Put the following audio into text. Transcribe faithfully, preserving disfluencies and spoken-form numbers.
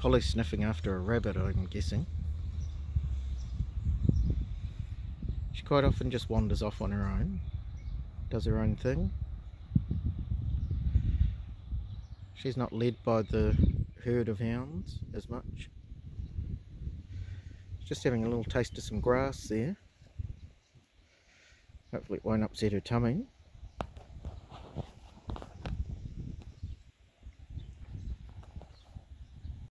Probably sniffing after a rabbit, I'm guessing. She quite often just wanders off on her own, does her own thing. She's not led by the herd of hounds as much. Just having a little taste of some grass there. Hopefully it won't upset her tummy.